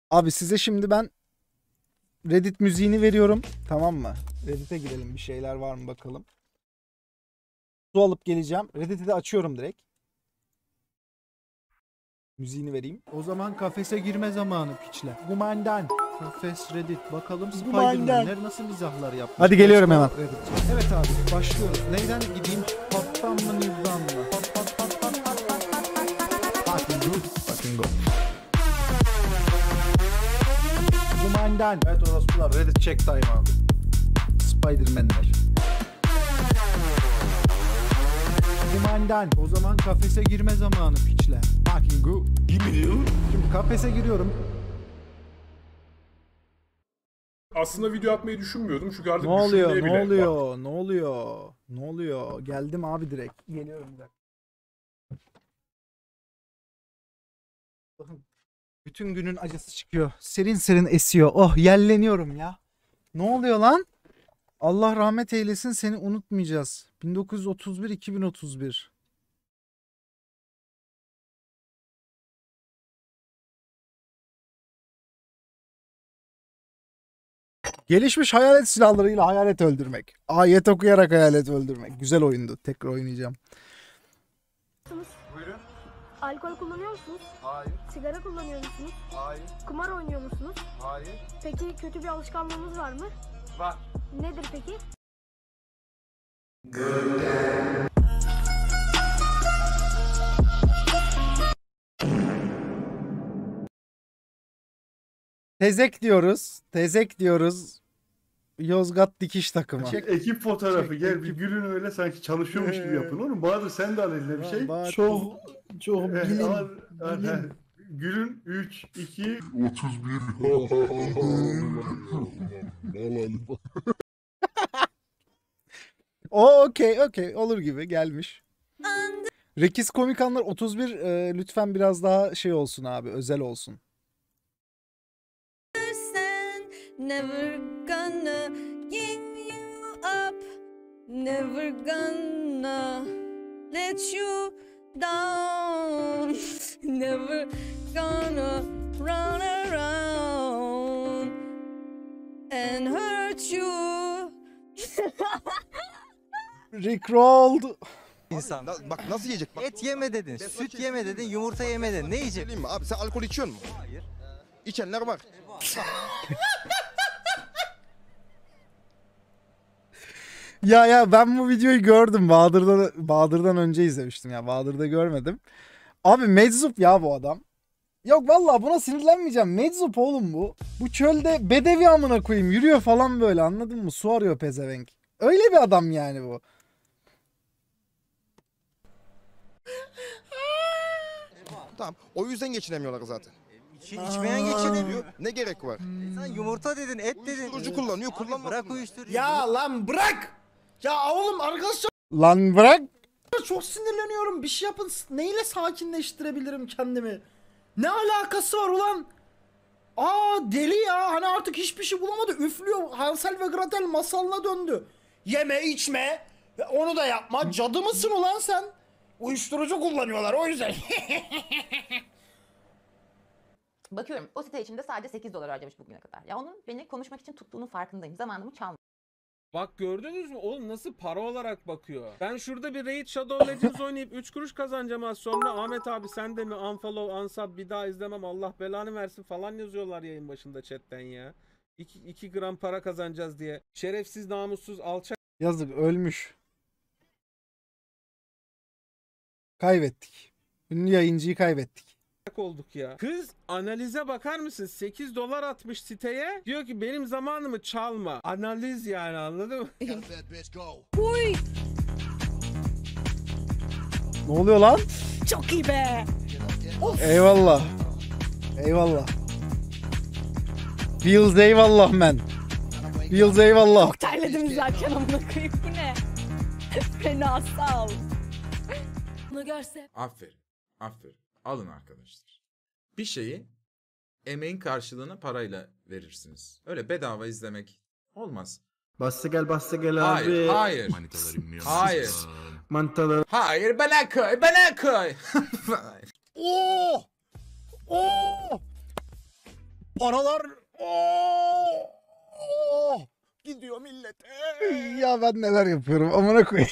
Abi size şimdi ben Reddit müziğini veriyorum. Tamam mı? Reddit'e girelim, bir şeyler var mı bakalım. Su alıp geleceğim. Reddit'i de açıyorum direkt. Müziğini vereyim. O zaman kafese girme zamanı piçler. Kumandan. Kafes Reddit. Bakalım Kumandan. Spider-Man'ler nasıl mizahlar yapmış. Hadi geliyorum hemen. Reddit. Evet abi başlıyoruz. Neyden gideyim? Pop'tan mı New'dan mı? Pop pop pop pop pop pop pop. Fucking go. Fucking go. Kumandan. Evet orospular Reddit check time abi. Spider-Man'ler. Kumandan. O zaman kafese girme zamanı piçler. Fucking go. Şimdi kafese giriyorum. Aslında video atmayı düşünmüyordum çünkü artık Ne oluyor? düşünmeye Ne bile oluyor? Ne oluyor? Ne oluyor? Geldim abi direkt. Geliyorum bir dakika. Bakın, bütün günün acısı çıkıyor. Serin serin esiyor. Oh, yelleniyorum ya. Ne oluyor lan? Allah rahmet eylesin, seni unutmayacağız. 1931-2031. Gelişmiş hayalet silahlarıyla hayalet öldürmek. Ayet okuyarak hayalet öldürmek. Güzel oyundu. Tekrar oynayacağım. Buyurun. Alkol kullanıyor musunuz? Hayır, Sigara kullanıyor musunuz? hayır, Kumar oynuyor musunuz? hayır. Peki kötü bir alışkanlığınız var mı? Var. Nedir peki? Tezek diyoruz. Tezek diyoruz. Yozgat dikiş takımı. Ekip fotoğrafı Çek, gel bir ekip. gülün öyle sanki çalışıyormuş gibi yapın oğlum. Bahadır sen de al eline bir şey. Bahadır. Çok bilim, bilim. Gülün 3 2 O okey olur gibi gelmiş. Rekiz Komik Anlar 31 lütfen biraz daha şey olsun abi, özel olsun. Never gonna give you up. Never gonna let you down. Never gonna run around and hurt you. Rickrolled. İnsan. Bak nasıl yiyecek? Bak. Et yeme dedin, süt yeme dedin, yumurta yeme dedin. Ne yiyecek? Söyleyeyim mi? Abi sen alkol içiyor musun? Hayır. İçenler var. Ya ben bu videoyu gördüm. Bahadır'dan önce izlemiştim ya. Bahadır'da görmedim. Abi meczup ya bu adam. Yok vallahi buna sinirlenmeyeceğim. Meczup oğlum bu. Bu çölde bedevi amına koyayım. Yürüyor falan böyle, anladın mı? Su arıyor pezevenk. Öyle bir adam yani bu. Tamam. O yüzden geçinemiyorlar zaten. İçmeyen geçinemiyor. Ne gerek var? Sen yumurta dedin, et dedin. Uyuşturucu kullanıyor, Abi kullanmasın. bırak uyuşturucu. Ya lan bırak! Ya oğlum arkadaşlar Lan bırak. çok sinirleniyorum. Bir şey yapın. Neyle sakinleştirebilirim kendimi? Ne alakası var ulan? Aa deli ya. Hani artık hiçbir şey bulamadı. Üflüyor. Hansel ve Gretel masalına döndü. Yeme içme. Onu da yapma. Cadı mısın ulan sen? Uyuşturucu kullanıyorlar o yüzden. Bakıyorum o site içinde sadece 8 dolar harcamış bugüne kadar. Ya onun beni konuşmak için tuttuğunun farkındayım. Zamanımı çalmış. Bak gördünüz mü? Oğlum nasıl para olarak bakıyor. Ben şurada bir Raid Shadow Legends oynayıp 3 kuruş kazanacağım az sonra. Ahmet abi sen de mi unfollow, unsub bir daha izlemem Allah belanı versin falan yazıyorlar yayın başında chatten ya. 2 gram para kazanacağız diye. Şerefsiz, namussuz, alçak Yazık, ölmüş. Kaybettik. Ünlü yayıncıyı kaybettik. olduk ya. Kız analize bakar mısın? 8 dolar atmış siteye. Diyor ki benim zamanımı çalma. Analiz yani, anladın mı? Uy, Ne oluyor lan? çok iyi be. Eyvallah. Eyvallah. Bills eyvallah men. Bills eyvallah. Terledim izlerken amına koyayım, bu ne? Fena sağ ol. Bunu görse. Aferin. Aferin. Alın arkadaşlar. Bir şeyi emeğin karşılığını parayla verirsiniz. Öyle bedava izlemek olmaz. Bastı gel abi. Hayır, hayır. Hayır. Mantaları. Hayır, bana koy, bana koy. Oo! Oo! Paralar gidiyor millete. Ya ben neler yapıyorum amına koyayım.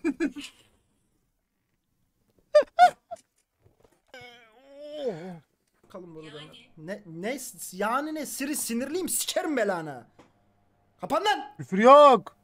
Bakalım burada. Ne yani ne Siri sinirliyim sikerim belanı. Kapan lan. Küfür yok.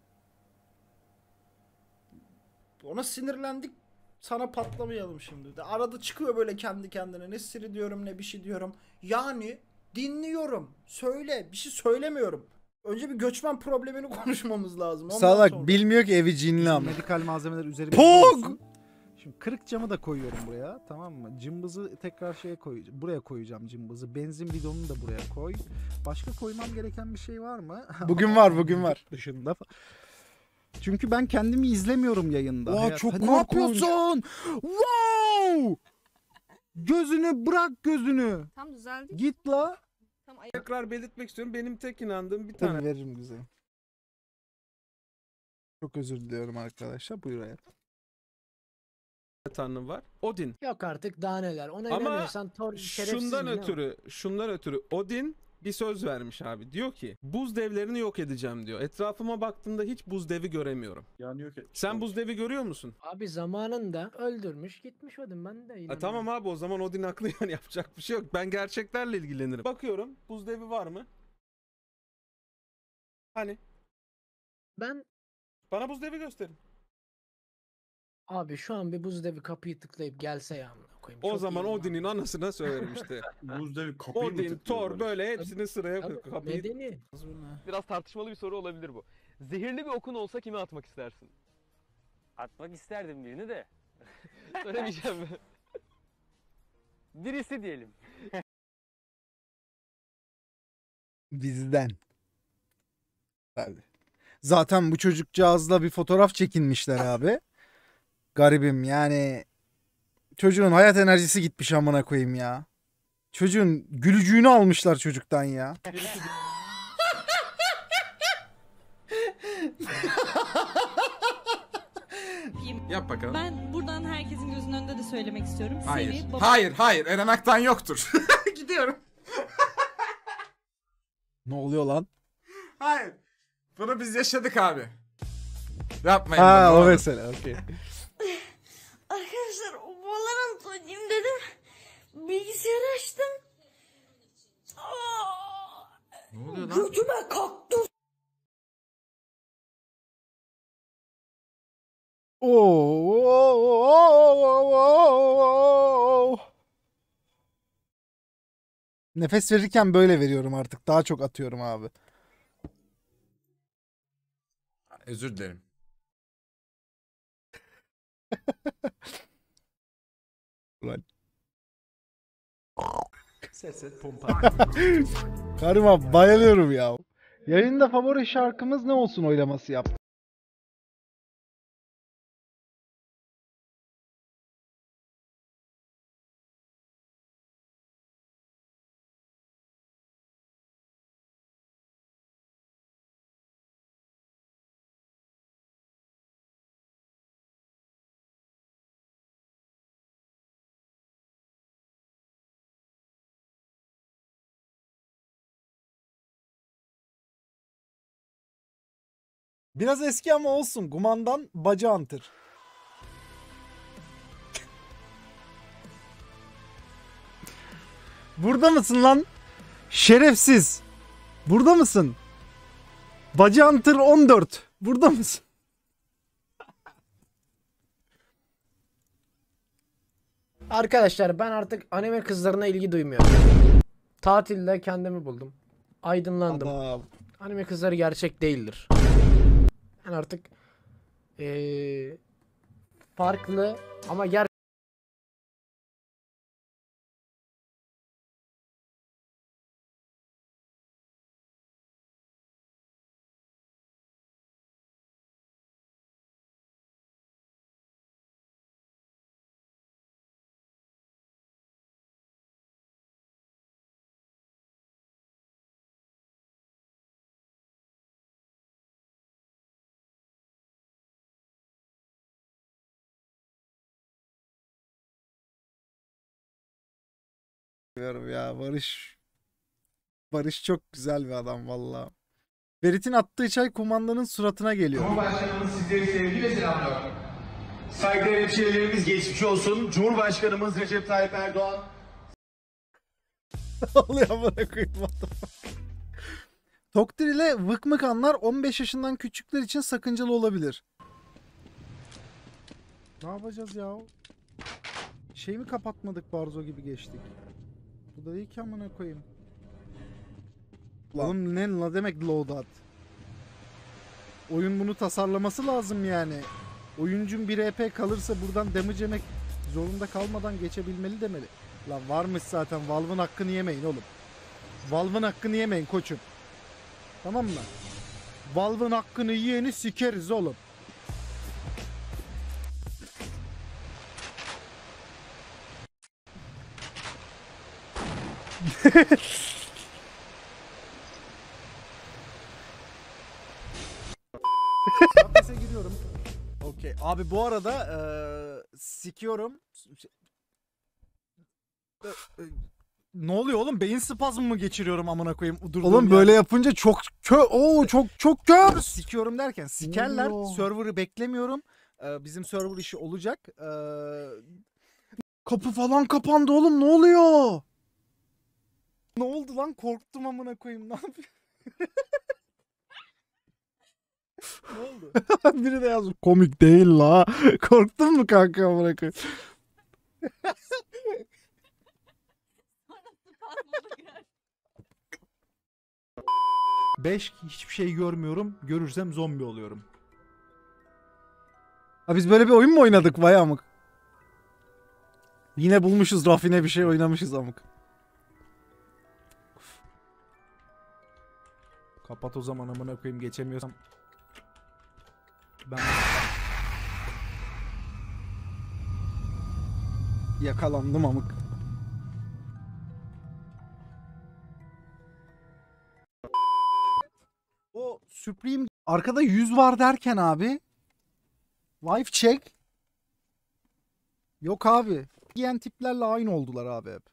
Ona sinirlendik. Sana patlamayalım şimdi. Arada çıkıyor böyle kendi kendine. Ne Siri diyorum ne bir şey diyorum. Yani dinliyorum. Söyle. Bir şey söylemiyorum. Önce bir göçmen problemini konuşmamız lazım. Ondan Salak sonra. bilmiyor ki evi cinli ama. Medikal malzemeler üzerine Pog! koyuyorsun. Şimdi kırık camı da koyuyorum buraya, tamam mı? Cımbızı tekrar buraya koyacağım cımbızı. Benzin bidonunu da buraya koy. Başka koymam gereken bir şey var mı? Bugün var, bugün var. Dışında. Çünkü ben kendimi izlemiyorum yayında. Oha, çok ne korkunç. yapıyorsun? Wow! Gözünü bırak gözünü. Tam düzeldi. Git la. Tekrar belirtmek istiyorum. Benim tek inandığım bir Tabii tane veririm güzel. Çok özür diliyorum arkadaşlar. Buyur hayat. tanrım var. Odin. Yok artık daha neler. Ona Ama inanıyorsan şerefsiz şundan ötürü Odin bir söz vermiş abi. Diyor ki buz devlerini yok edeceğim diyor. Etrafıma baktığımda hiç buz devi göremiyorum. Yani yok et. Sen buz devi görüyor musun? Abi zamanında öldürmüş gitmiş Odin, ben de inanıyorum. Tamam abi, o zaman Odin haklı yani, yapacak bir şey yok. Ben gerçeklerle ilgilenirim. Bakıyorum buz devi var mı? Hani? Bana buz devi gösterin. Abi şu an bir buz devi kapıyı tıklayıp gelse ya amına koyayım. O Çok zaman iyi Odin'in anasına söylerim işte. Buz devi kapıyı mı Odin, tıklıyor Thor böyle? böyle hepsini sıraya Tabii, kapıyı... medeni. Biraz tartışmalı bir soru olabilir bu. Zehirli bir okun olsa kime atmak istersin? Atmak isterdim birini de. Söylemeyeceğim mi? Birisi diyelim. Bizden. Tabii. Zaten bu çocukcağızla bir fotoğraf çekinmişler abi. Garibim yani. Çocuğun hayat enerjisi gitmiş amına koyayım ya. Çocuğun gülücüğünü almışlar çocuktan ya. Yap bakalım. Ben buradan herkesin gözünün önünde de söylemek istiyorum. Hayır. Seni Hayır. Eren Aktan yoktur. Gidiyorum. Ne oluyor lan? Hayır. Bunu biz yaşadık abi. Yapmayın. Ha bunu, o ne olur. mesele. Okey. Arkadaşlar Valorant oynayayım dedim. Bilgisayarı açtım. Ne oluyor lan? Götüme kalktı. Nefes verirken böyle veriyorum artık. Daha çok atıyorum abi. Özür dilerim. Ulan. Ses pompa. Karıma bayılıyorum ya. Yayında favori şarkımız ne olsun oylaması yap. Biraz eski ama olsun. Gumandan Bacı Antır. Burada mısın lan? Şerefsiz. Burada mısın? Bacı Antır 14. Burada mısın? Arkadaşlar ben artık anime kızlarına ilgi duymuyorum. Tatilde kendimi buldum. Aydınlandım. Adam. Anime kızları gerçek değildir. Ben artık farklı ama Diyorum ya Barış. Barış çok güzel bir adam valla. Ferit'in attığı çay kumandanın suratına geliyor. Cumhurbaşkanımız sizleri sevgiyle selamlıyor. Saygıdeğer hemşehrilerimiz geçmiş olsun. Cumhurbaşkanımız Recep Tayyip Erdoğan. Oluyor bana koyayım adam. Toktir ile vıkmık anlar 15 yaşından küçükler için sakıncalı olabilir. Ne yapacağız ya? Şey mi kapatmadık, Barzo gibi geçtik. Bu da iyi ki amına koyayım. Oğlum ne demek loadout? Oyun bunu tasarlaması lazım yani. Oyuncun bir EP kalırsa buradan damage yemek zorunda kalmadan geçebilmeli demeli. Lan varmış zaten, Valve'ın hakkını yemeyin oğlum. Valve'ın hakkını yemeyin koçum. Tamam mı? Valve'ın hakkını yiyeni sikeriz oğlum. Kafese giriyorum. Okey. Abi bu arada sikiyorum. Ne oluyor oğlum? Beyin spazmı mı geçiriyorum amına koyayım? Oğlum böyle yapınca çok çok kör. Sikiyorum derken sikerler. Server'ı beklemiyorum. Bizim server işi olacak. Kapı falan kapandı oğlum. Ne oluyor? Ne oldu lan? Korktum amına koyayım. Ne yapayım? Ne oldu? Biri de yazmış. Komik değil la. Korktun mu kanka amına koyayım? 5 hiçbir şey görmüyorum. Görürsem zombi oluyorum. Ha biz böyle bir oyun mu oynadık vay amık? Yine bulmuşuz rafine bir şey oynamışız amık. Kapat o zaman amına koyayım, geçemiyorsam. Ben yakalandım amık. O Supreme arkada 100 var derken abi. Wife check. Yok abi. Giyen tiplerle aynı oldular abi hep.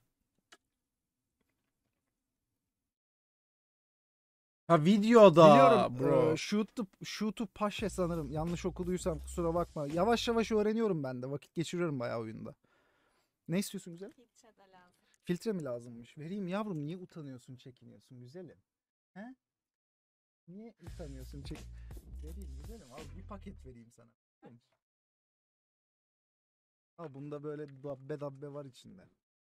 Ha videoda. biliyorum bro. Shoot to Paşe sanırım. Yanlış okuduysam kusura bakma. Yavaş yavaş öğreniyorum ben de. Vakit geçiriyorum bayağı oyunda. Ne istiyorsun güzel? Filtre de lazım. Filtre mi lazımmış? Vereyim yavrum, niye utanıyorsun, çekiniyorsun güzelim? He? Niye utanıyorsun, vereyim güzelim, al bir paket vereyim sana. Al bunda böyle dabbe var içinde.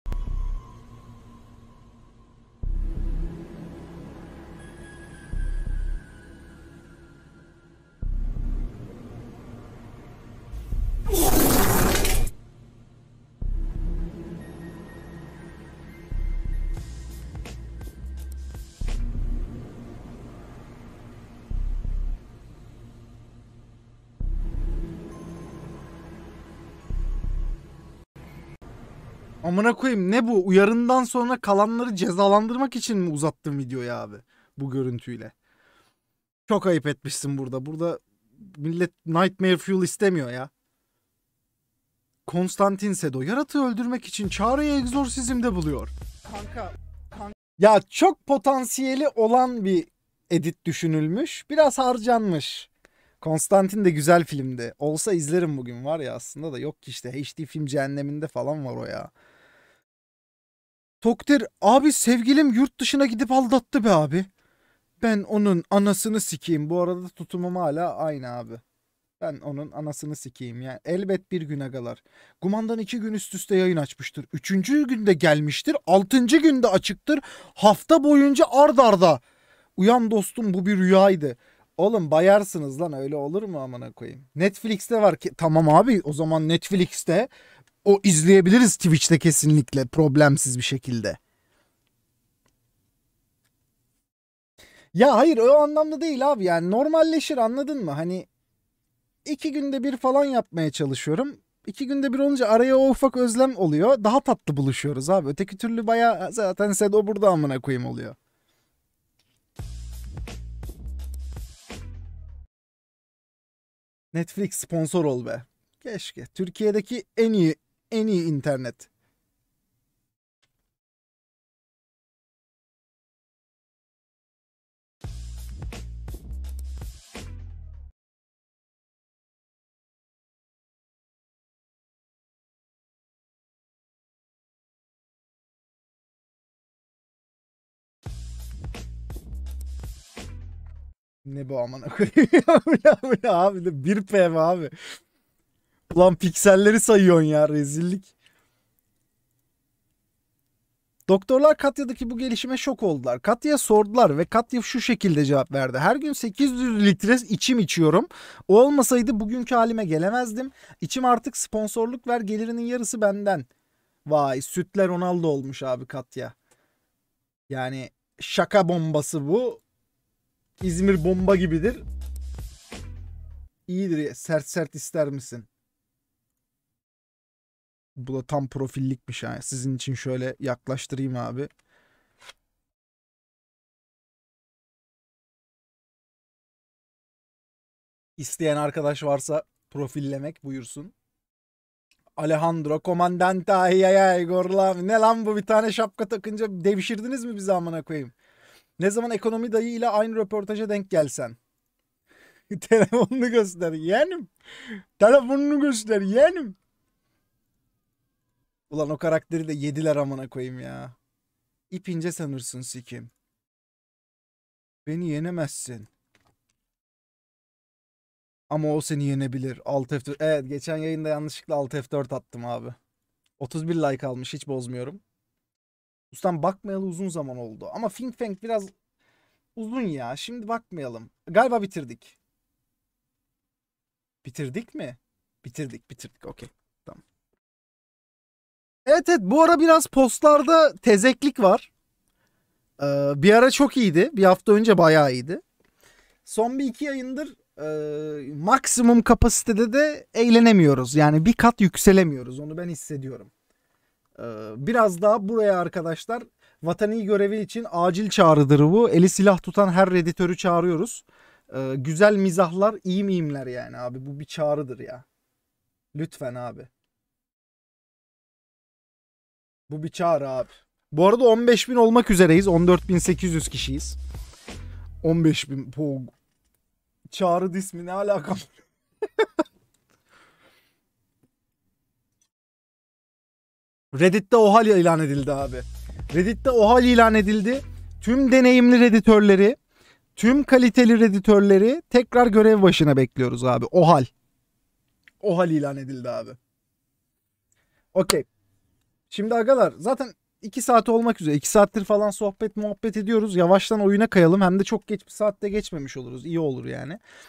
Amına koyayım, ne bu? Uyarından sonra kalanları cezalandırmak için mi uzattın videoyu abi? Bu görüntüyle. Çok ayıp etmişsin burada. Burada millet Nightmare Fuel istemiyor ya. Konstantin Sedo yaratığı öldürmek için çareyi egzorsizmde buluyor. Kanka. Ya çok potansiyeli olan bir edit düşünülmüş. Biraz harcanmış. Konstantin de güzel filmdi. Olsa izlerim bugün, var ya aslında da yok ki işte. HD film cehenneminde falan var o ya. Toktir abi, sevgilim yurt dışına gidip aldattı be abi. Ben onun anasını sikeyim. Bu arada tutumum hala aynı abi. Ben onun anasını sikeyim yani. Elbet bir gün agalar. Kumandan 2 gün üst üste yayın açmıştır. 3. günde gelmiştir. 6. günde açıktır. Hafta boyunca ard arda. Uyan dostum, bu bir rüyaydı. Oğlum bayarsınız lan, öyle olur mu amına koyayım. Netflix'te var ki. Tamam abi, o zaman Netflix'te o izleyebiliriz, Twitch'te kesinlikle problemsiz bir şekilde. Ya hayır, o anlamda değil abi, yani normalleşir, anladın mı? Hani 2 günde bir falan yapmaya çalışıyorum. 2 günde bir olunca araya o ufak özlem oluyor. Daha tatlı buluşuyoruz abi. Öteki türlü bayağı zaten Sedo burada amına koyayım oluyor. Netflix sponsor ol be. Keşke. Türkiye'deki en iyi internet. Ne bu amına koyayım? Bu ne abi? 1P mi abi? Ulan pikselleri sayıyorsun ya, rezillik. Doktorlar Katya'daki bu gelişime şok oldular. Katya'ya sordular ve Katya şu şekilde cevap verdi. Her gün 800 litre içim içiyorum. O olmasaydı bugünkü halime gelemezdim. İçim artık sponsorluk ver, gelirinin yarısı benden. Vay, sütler Ronaldo olmuş abi Katya. Yani şaka bombası bu. İzmir bomba gibidir. İyidir ya. Sert sert ister misin? Bu da tam profillikmiş ha. Sizin için şöyle yaklaştırayım abi. İsteyen arkadaş varsa profillemek buyursun. Alejandro Comandante ay Gorla. Ne lan bu, bir tane şapka takınca devşirdiniz mi bizi amına koyayım? Ne zaman ekonomi dayı ile aynı röportaja denk gelsen. Telefonunu göster yeğenim. Telefonunu göster yeğenim. Ulan o karakteri de yediler amına koyayım ya. İp ince sanırsın sikim. Beni yenemezsin. Ama o seni yenebilir. Alt F4. Evet, geçen yayında yanlışlıkla Alt F4 attım abi. 31 like almış, hiç bozmuyorum. Ustam bakmayalı uzun zaman oldu. Ama Think Tank biraz uzun ya. Şimdi bakmayalım. Galiba bitirdik. Bitirdik mi? Bitirdik. Okey. Tamam. Evet, bu ara biraz postlarda tezeklik var. Bir ara çok iyiydi. Bir hafta önce bayağı iyiydi. Son bir iki yayındır maksimum kapasitede de eğlenemiyoruz. Yani bir kat yükselemiyoruz. Onu ben hissediyorum. Biraz daha buraya arkadaşlar vatani görevi için acil çağrıdır bu. Eli silah tutan her reditörü çağırıyoruz. Güzel mizahlar, iyi mimler yani abi. Bu bir çağrıdır ya. Lütfen abi. Bu bir çağrı abi. Bu arada 15.000 olmak üzereyiz. 14.800 kişiyiz. 15.000. Çağrı ismi ne alakam? Reddit'te OHAL ilan edildi abi. Reddit'te OHAL ilan edildi. Tüm deneyimli reditörleri, tüm kaliteli reditörleri tekrar görev başına bekliyoruz abi. OHAL. OHAL ilan edildi abi. Okey. Şimdi agalar zaten 2 saat olmak üzere. 2 saattir falan sohbet muhabbet ediyoruz. Yavaştan oyuna kayalım. Hem de çok geç bir saatte geçmemiş oluruz. İyi olur yani.